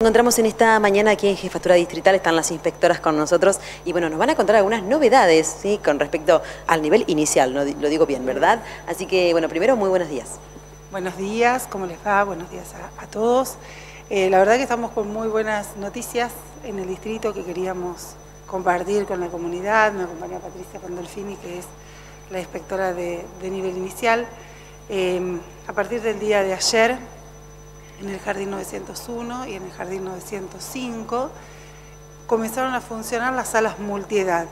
Encontramos en esta mañana aquí en Jefatura Distrital, están las inspectoras con nosotros y bueno, nos van a contar algunas novedades, ¿sí?, con respecto al nivel inicial, lo digo bien, ¿verdad? Así que bueno, primero muy buenos días. Buenos días, ¿cómo les va? Buenos días a todos. La verdad que estamos con muy buenas noticias en el distrito que queríamos compartir con la comunidad. Me acompaña Patricia Pandolfini, que es la inspectora de nivel inicial. A partir del día de ayer, en el Jardín 901 y en el Jardín 905, comenzaron a funcionar las salas multiedad.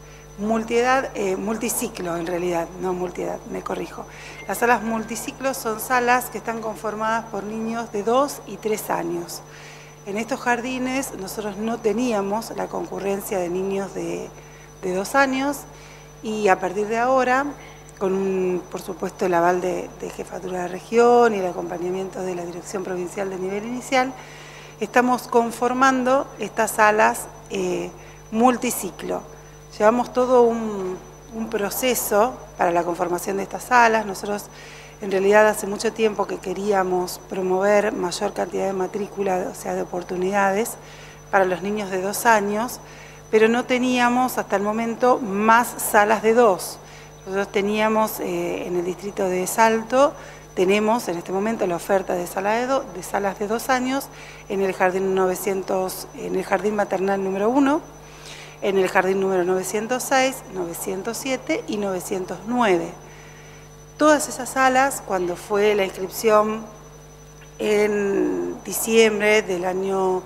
Multiciclo en realidad, no multiedad, me corrijo. Las salas multiciclo son salas que están conformadas por niños de 2 y 3 años. En estos jardines nosotros no teníamos la concurrencia de niños de 2 años y a partir de ahora, con por supuesto el aval de Jefatura de Región y el acompañamiento de la Dirección Provincial de Nivel Inicial, estamos conformando estas salas multiciclo. Llevamos todo un proceso para la conformación de estas salas. Nosotros en realidad hace mucho tiempo que queríamos promover mayor cantidad de matrícula, o sea, de oportunidades para los niños de 2 años, pero no teníamos hasta el momento más salas de 2. Nosotros teníamos en el distrito de Salto, tenemos en este momento la oferta de salas de 2 años en el Jardín 900, en el Jardín Maternal número 1, en el Jardín número 906, 907 y 909. Todas esas salas, cuando fue la inscripción en diciembre del año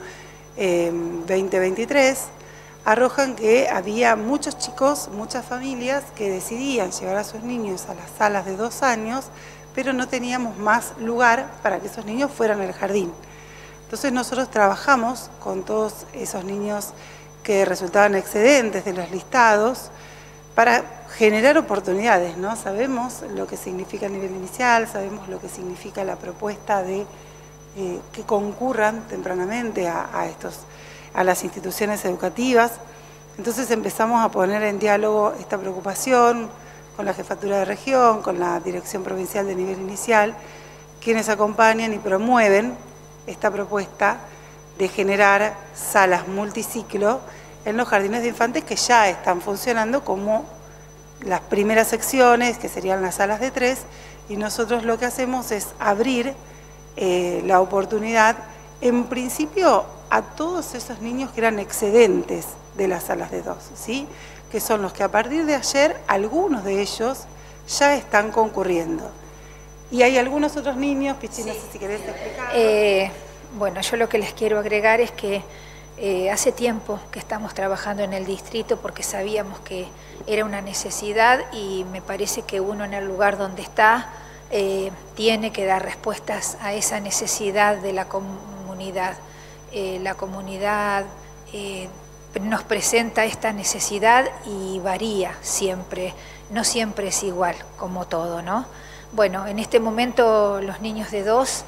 2023, arrojan que había muchos chicos, muchas familias que decidían llevar a sus niños a las salas de 2 años, pero no teníamos más lugar para que esos niños fueran al jardín. Entonces nosotros trabajamos con todos esos niños que resultaban excedentes de los listados para generar oportunidades, ¿no? Sabemos lo que significa el nivel inicial, sabemos lo que significa la propuesta de que concurran tempranamente a las instituciones educativas. Entonces empezamos a poner en diálogo esta preocupación con la Jefatura de Región, con la Dirección Provincial de Nivel Inicial, quienes acompañan y promueven esta propuesta de generar salas multiciclo en los jardines de infantes que ya están funcionando como las primeras secciones, que serían las salas de 3, y nosotros lo que hacemos es abrir la oportunidad, en principio, a todos esos niños que eran excedentes de las salas de 2, ¿sí?, que son los que a partir de ayer, algunos de ellos ya están concurriendo. Y hay algunos otros niños, Pichi, no sé si querés explicar. Bueno, yo lo que les quiero agregar es que hace tiempo que estamos trabajando en el distrito porque sabíamos que era una necesidad y me parece que uno en el lugar donde está tiene que dar respuestas a esa necesidad de la comunidad. La comunidad nos presenta esta necesidad y varía siempre, no siempre es igual como todo, ¿no? Bueno, en este momento los niños de 2,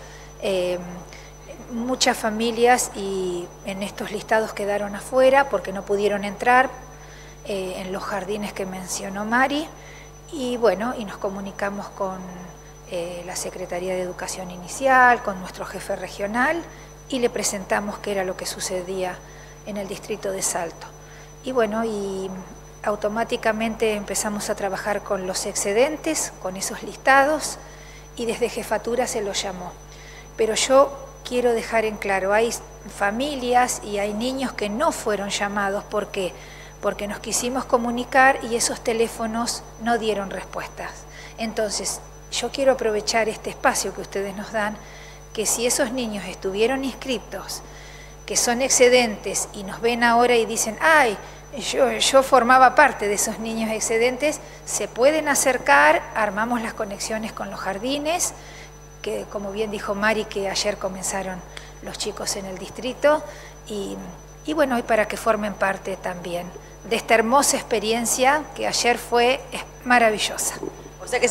muchas familias y en estos listados quedaron afuera porque no pudieron entrar en los jardines que mencionó Mari y bueno, y nos comunicamos con la Secretaría de Educación Inicial, con nuestro jefe regional y le presentamos qué era lo que sucedía en el distrito de Salto. Y bueno, y automáticamente empezamos a trabajar con los excedentes, con esos listados y desde Jefatura se los llamó. Pero yo quiero dejar en claro, hay familias y hay niños que no fueron llamados. ¿Por qué? Porque nos quisimos comunicar y esos teléfonos no dieron respuestas. Entonces, yo quiero aprovechar este espacio que ustedes nos dan, que si esos niños estuvieron inscritos, que son excedentes y nos ven ahora y dicen, ay, yo formaba parte de esos niños excedentes, se pueden acercar, armamos las conexiones con los jardines, que como bien dijo Mari, que ayer comenzaron los chicos en el distrito, y bueno, y para que formen parte también de esta hermosa experiencia que ayer fue maravillosa. O sea que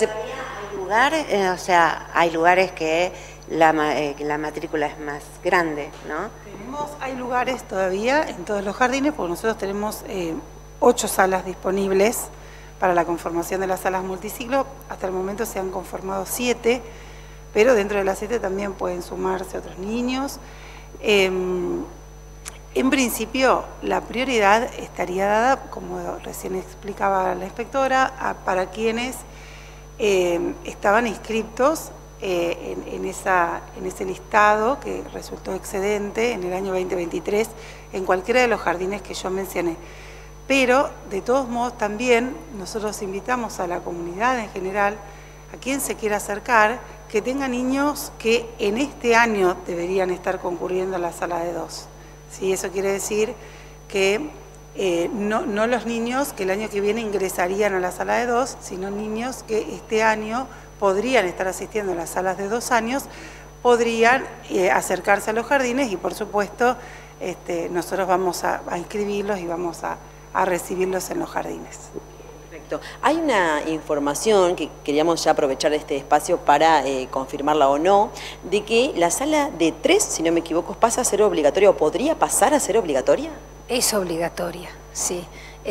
hay lugares que la matrícula es más grande, ¿no? Hay lugares todavía en todos los jardines, porque nosotros tenemos 8 salas disponibles para la conformación de las salas multiciclo. Hasta el momento se han conformado 7, pero dentro de las 7 también pueden sumarse otros niños. En principio, la prioridad estaría dada, como recién explicaba la inspectora, para quienes estaban inscriptos en ese listado que resultó excedente en el año 2023 en cualquiera de los jardines que yo mencioné. Pero, de todos modos, también nosotros invitamos a la comunidad en general, a quien se quiera acercar, que tenga niños que en este año deberían estar concurriendo a la sala de 2. ¿Sí? Eso quiere decir que no los niños que el año que viene ingresarían a la sala de 2, sino niños que este año podrían estar asistiendo a las salas de 2 años, podrían acercarse a los jardines y, por supuesto, nosotros vamos a inscribirlos y vamos a recibirlos en los jardines. Perfecto. Hay una información que queríamos ya aprovechar este espacio para confirmarla o no, de que la sala de 3, si no me equivoco, pasa a ser obligatoria o podría pasar a ser obligatoria. Es obligatoria, sí.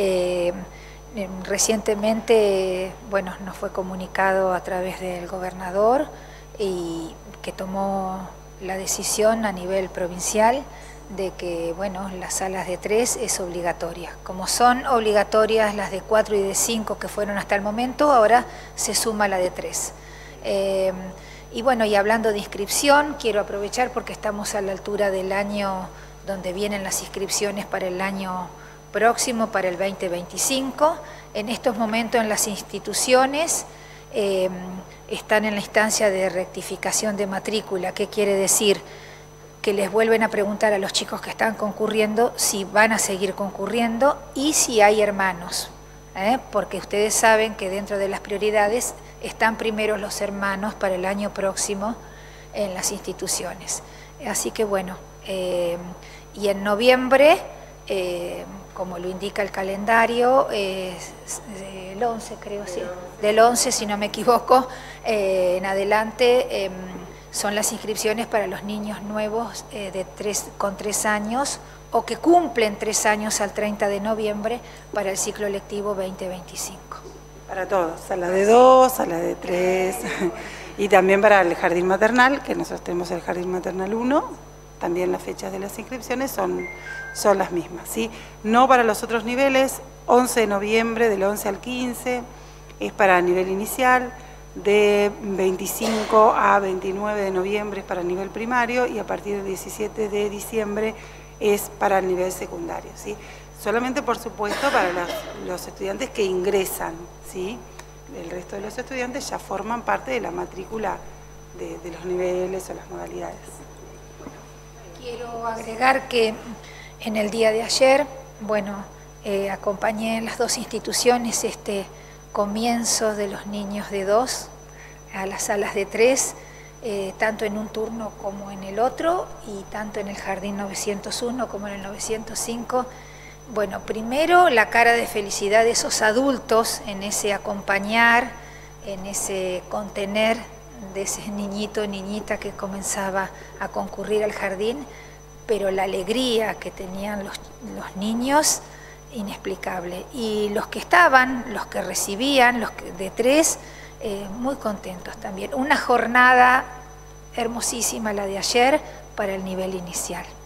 Recientemente, bueno, nos fue comunicado a través del gobernador y que tomó la decisión a nivel provincial de que, bueno, las salas de 3 es obligatoria. Como son obligatorias las de 4 y de 5 que fueron hasta el momento, ahora se suma la de 3. Y bueno, y hablando de inscripción, quiero aprovechar porque estamos a la altura del año donde vienen las inscripciones para el año próximo, para el 2025. En estos momentos en las instituciones están en la instancia de rectificación de matrícula. ¿Qué quiere decir? Que les vuelven a preguntar a los chicos que están concurriendo si van a seguir concurriendo y si hay hermanos, porque ustedes saben que dentro de las prioridades están primero los hermanos para el año próximo en las instituciones. Así que bueno, y en noviembre, como lo indica el calendario, el 11 creo, sí, del 11 si no me equivoco, en adelante son las inscripciones para los niños nuevos con 3 años o que cumplen 3 años al 30 de noviembre para el ciclo lectivo 2025. Para todos, sala de 2, sala de 3 y también para el jardín maternal, que nosotros tenemos el jardín maternal 1, también las fechas de las inscripciones son las mismas, ¿sí? No para los otros niveles, 11 de noviembre, del 11 al 15, es para nivel inicial, de 25 a 29 de noviembre es para nivel primario y a partir del 17 de diciembre es para el nivel secundario, ¿sí? Solamente, por supuesto, para los estudiantes que ingresan, ¿sí? El resto de los estudiantes ya forman parte de la matrícula de los niveles o las modalidades. Quiero agregar que en el día de ayer, bueno, acompañé en las 2 instituciones comienzo de los niños de 2 a las salas de 3, tanto en un turno como en el otro, y tanto en el jardín 901 como en el 905. Bueno, primero la cara de felicidad de esos adultos en ese acompañar, en ese contener de ese niñito o niñita que comenzaba a concurrir al jardín, pero la alegría que tenían los niños, inexplicable. Y los que estaban, los que recibían, los de 3, muy contentos también. Una jornada hermosísima la de ayer para el nivel inicial.